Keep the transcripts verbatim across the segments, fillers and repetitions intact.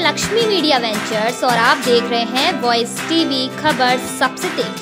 Lakshmi media ventures और आप देख रहे हैं वॉइस टीवी खबर सबसे तेज।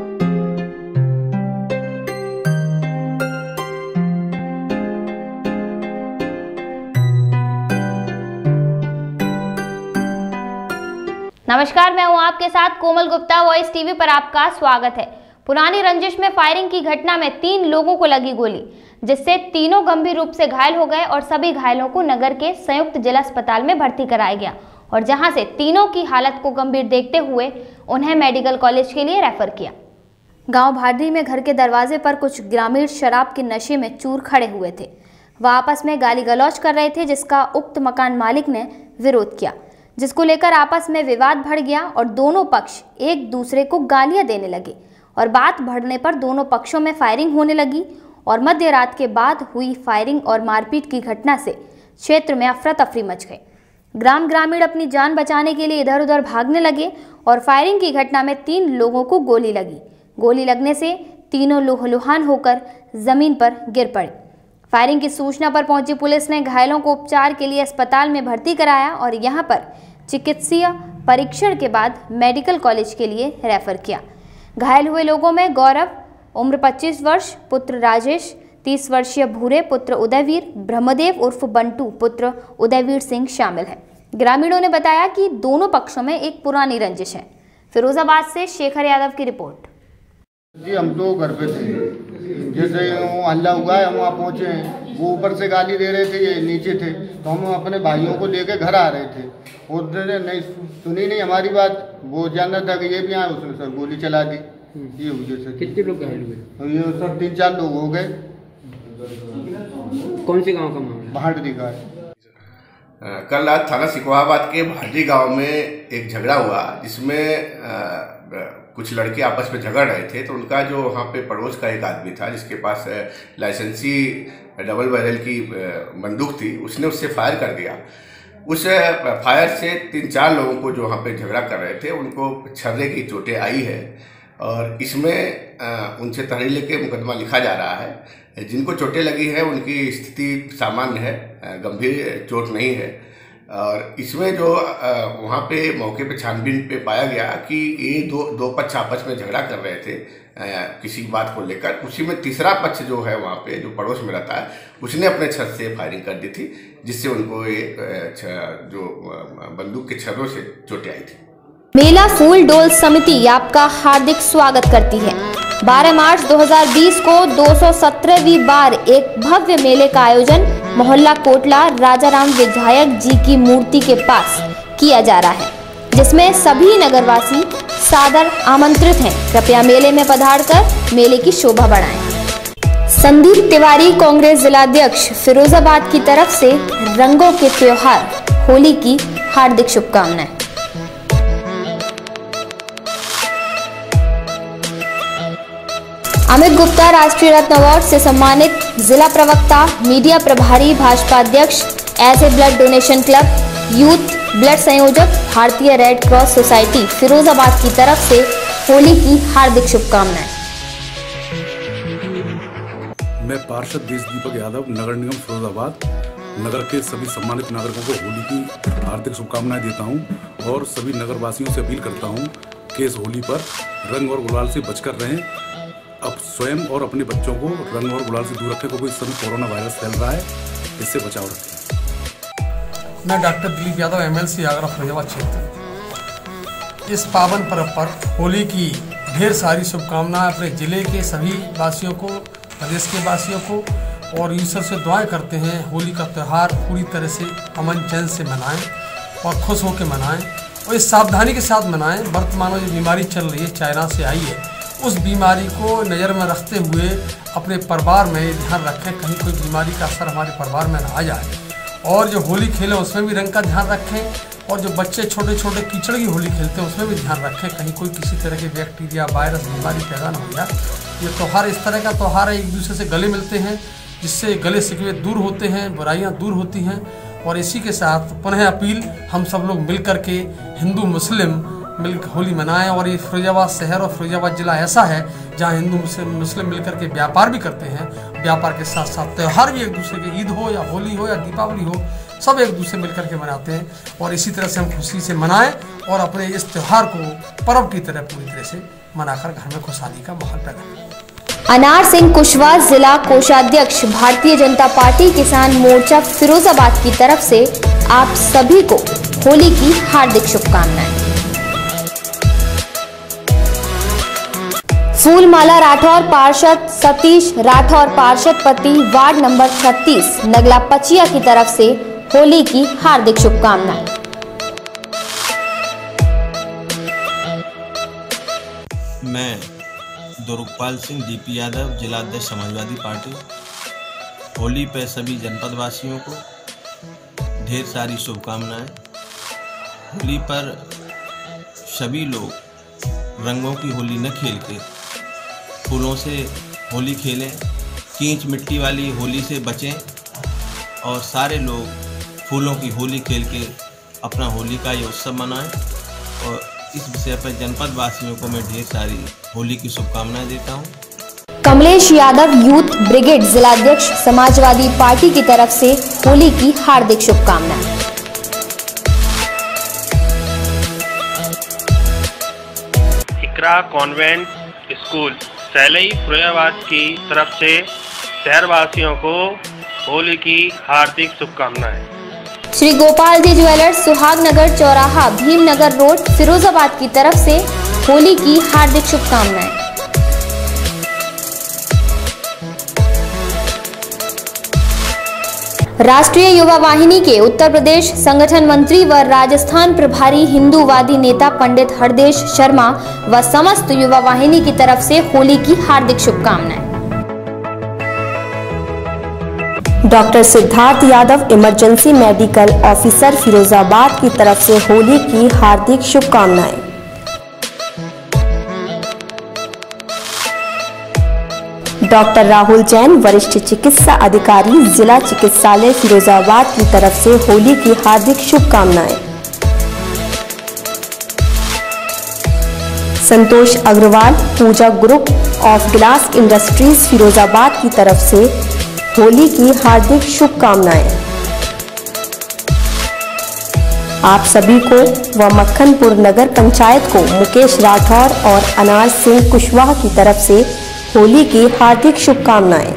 नमस्कार, मैं हूं आपके साथ कोमल गुप्ता। वॉइस टीवी पर आपका स्वागत है। पुरानी रंजिश में फायरिंग की घटना में तीन लोगों को लगी गोली, जिससे तीनों गंभीर रूप से घायल हो गए और सभी घायलों को नगर के संयुक्त जिला अस्पताल में भर्ती कराया गया और जहां से तीनों की हालत को गंभीर देखते हुए उन्हें मेडिकल कॉलेज के लिए रेफर किया। गांव भाडरी में घर के दरवाजे पर कुछ ग्रामीण शराब के नशे में चूर खड़े हुए थे। वह आपस में गाली गलौज कर रहे थे, जिसका उक्त मकान मालिक ने विरोध किया, जिसको लेकर आपस में विवाद बढ़ गया और दोनों पक्ष एक दूसरे को गालियां देने लगे और बात बढ़ने पर दोनों पक्षों में फायरिंग होने लगी और मध्य रात के बाद हुई फायरिंग और मारपीट की घटना से क्षेत्र में अफरा तफरी मच गई। ग्राम ग्रामीण अपनी जान बचाने के लिए इधर उधर भागने लगे और फायरिंग की घटना में तीन लोगों को गोली लगी। गोली लगने से तीनों लूहलुहान होकर जमीन पर गिर पड़े। फायरिंग की सूचना पर पहुंची पुलिस ने घायलों को उपचार के लिए अस्पताल में भर्ती कराया और यहां पर चिकित्सीय परीक्षण के बाद मेडिकल कॉलेज के लिए रेफर किया। घायल हुए लोगों में गौरव उम्र पच्चीस वर्ष पुत्र राजेश, तीस वर्षीय भूरे पुत्र उदयवीर, ब्रह्मदेव उर्फ बंटू पुत्र उदयवीर सिंह शामिल है। ग्रामीणों ने बताया कि दोनों पक्षों में एक पुरानी रंजिश है। फिरोजाबाद से शेखर यादव की रिपोर्ट। जी हम तो घर पे थे, जैसे वो हल्ला हुआ है हम वहाँ पहुँचे हैं। वो ऊपर से गाली दे रहे थे, ये नीचे थे, तो हम अपने भाइयों को लेके घर आ रहे थे। उन्होंने नहीं सुनी नहीं हमारी बात, वो जानना था कि ये भी आए, उसने सर गोली चला दी। ये वजह से कितने लोग घायल हुए? ये सब तीन चार लोग हो गए। कौन से गांव का मामला? भाडरी का है। कल रात थाना सिकवाबाद के भाडरी गांव में एक झगड़ा हुआ, जिसमें कुछ लड़के आपस में झगड़ रहे थे। तो उनका जो वहाँ पे पड़ोस का एक आदमी था, जिसके पास लाइसेंसी डबल बैरल की बंदूक थी, उसने उससे फायर कर दिया। उस फायर से तीन चार लोगों को जो वहाँ पे झगड़ा कर रहे थे उनको छर्रे की चोटें आई है और इसमें उनसे तहरीर लेके मुकदमा लिखा जा रहा है। जिनको चोटें लगी है उनकी स्थिति सामान्य है, गंभीर चोट नहीं है। और इसमें जो वहाँ पे मौके पे छानबीन पे पाया गया कि ये दो दो पक्ष आपस में झगड़ा कर रहे थे किसी बात को लेकर। उसी में तीसरा पक्ष जो है वहाँ पे जो पड़ोस में रहता है, उसने अपने छत से फायरिंग कर दी थी, जिससे उनको ये जो बंदूक के छर्रों से चोटें आई थी। मेला फूल डोल समिति आपका हार्दिक स्वागत करती है। बारह मार्च दो हज़ार बीस को दो सौ सत्रहवीं बार एक भव्य मेले का आयोजन मोहल्ला कोटला राजाराम विधायक जी की मूर्ति के पास किया जा रहा है, जिसमें सभी नगरवासी सादर आमंत्रित हैं। कृपया मेले में पधारकर मेले की शोभा बढ़ाएं। संदीप तिवारी कांग्रेस जिलाध्यक्ष फिरोजाबाद की तरफ से रंगों के त्योहार होली की हार्दिक शुभकामनाएं। अमित गुप्ता राष्ट्रीय रत्न अवार्ड से सम्मानित जिला प्रवक्ता, मीडिया प्रभारी, भाजपा अध्यक्ष, ऐसे blood donation club, youth blood संयोजक, भारतीय रेड क्रॉस सोसाइटी फिरोजाबाद की तरफ से होली की हार्दिक शुभकामनाएं। मैं पार्षद देश दीपक यादव, नगर निगम फिरोजाबाद, नगर के सभी सम्मानित नागरिकों को होली की हार्दिक शुभकामनाएं देता हूं और सभी नगरवासियों से अपील करता हूं कि इस होली पर रंग और गुलाल से बचकर रहें। अब स्वयं और अपने बच्चों को रंग और गुलाल से दूर रखें, क्योंकि इस समय कोरोना वायरस फैल रहा है, इससे बचाव रखें। मैं डॉक्टर दिलीप यादव, एमएलसी आगरा फिरोजाबाद क्षेत्र। इस पावन पर्व पर होली की ढेर सारी शुभकामनाएं अपने जिले के सभी वासियों को, प्रदेश के वासियों को, और ईश्वर से दुआएं करते हैं होली का त्यौहार पूरी तरह से अमन चैन से मनाएं और खुश होकर मनाएं और इस सावधानी के साथ मनाएं। वर्तमान में जो बीमारी चल रही है, चाइना से आई है, उस बीमारी को नज़र में रखते हुए अपने परिवार में ध्यान रखें, कहीं कोई बीमारी का असर हमारे परिवार में ना आ जाए। और जो होली खेलें उसमें भी रंग का ध्यान रखें और जो बच्चे छोटे छोटे कीचड़ की होली खेलते हैं उसमें भी ध्यान रखें, कहीं कोई किसी तरह के बैक्टीरिया, वायरस, बीमारी पैदा ना हो जाए। ये त्यौहार इस तरह का त्यौहार है, एक दूसरे से गले मिलते हैं, जिससे गले शिकवे दूर होते हैं, बुराइयाँ दूर होती हैं। और इसी के साथ पुनः अपील, हम सब लोग मिल कर के हिंदू मुस्लिम मिलकर होली मनाएं। और ये फिरोजाबाद शहर और फिरोजाबाद जिला ऐसा है जहाँ हिंदू मुस्लिम मुस्लिम मिलकर के व्यापार भी करते हैं, व्यापार के साथ साथ त्यौहार भी, एक दूसरे के ईद हो या होली हो या दीपावली हो, सब एक दूसरे मिलकर के मनाते हैं और इसी तरह से हम खुशी से मनाएं और अपने इस त्यौहार को पर्व की तरह पूरी तरह से मनाकर घर में खुशहाली का माहौल पैदा करें। अनार सिंह कुशवाहा, जिला कोषाध्यक्ष, भारतीय जनता पार्टी किसान मोर्चा फिरोजाबाद की तरफ से आप सभी को होली की हार्दिक शुभकामनाएं। फूलमाला राठौर, पार्षद सतीश राठौर, पार्षद पति, वार्ड नंबर छत्तीस, नगला पचिया की तरफ से होली की हार्दिक शुभकामनाएं। मैं दुर्गपाल सिंह, डीपी यादव, जिला अध्यक्ष समाजवादी पार्टी। होली पे सभी जनपद वासियों को ढेर सारी शुभकामनाएं। होली पर सभी लोग रंगों की होली न खेल के फूलों से होली खेलें, कींच मिट्टी वाली होली से बचें और सारे लोग फूलों की होली खेल के अपना होली का ये उत्सव मनाएं। और इस विषय पर जनपद वासियों को मैं ढेर सारी होली की शुभकामनाएं देता हूं। कमलेश यादव, यूथ ब्रिगेड जिलाध्यक्ष, समाजवादी पार्टी की तरफ से होली की हार्दिक शुभकामनाएं। इकरा कॉन्वेंट स्कूल सैलई फिरोजाबाद की तरफ से शहरवासियों को होली की हार्दिक शुभकामनाएं। श्री गोपाल जी ज्वेलर्स, सुहागनगर चौराहा, भीमनगर रोड, फिरोजाबाद की तरफ से होली की हार्दिक शुभकामनाएं। राष्ट्रीय युवा वाहिनी के उत्तर प्रदेश संगठन मंत्री व राजस्थान प्रभारी हिंदूवादी नेता पंडित हरदेश शर्मा व समस्त युवा वाहिनी की तरफ से होली की हार्दिक शुभकामनाएं। Doctor Siddharth Yadav, emergency medical officer, Firozabad की तरफ से होली की हार्दिक शुभकामनाएं। डॉक्टर राहुल जैन, वरिष्ठ चिकित्सा अधिकारी, जिला चिकित्सालय फिरोजाबाद की तरफ से होली की हार्दिक शुभकामनाएं। Santosh Agarwal, Pooja group of glass industries Firozabad की तरफ से होली की हार्दिक शुभकामनाएं। आप सभी को व मक्खनपुर नगर पंचायत को मुकेश राठौर और अनार सिंह कुशवाहा की तरफ से होली की हार्दिक शुभकामनाएं।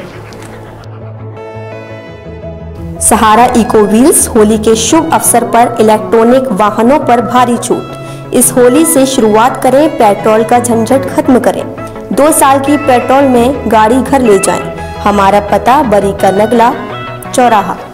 सहारा इको व्हील्स, होली के शुभ अवसर पर इलेक्ट्रॉनिक वाहनों पर भारी छूट। इस होली से शुरुआत करें, पेट्रोल का झंझट खत्म करें। दो साल की पेट्रोल में गाड़ी घर ले जाएं। हमारा पता बरी का नगला चौराहा।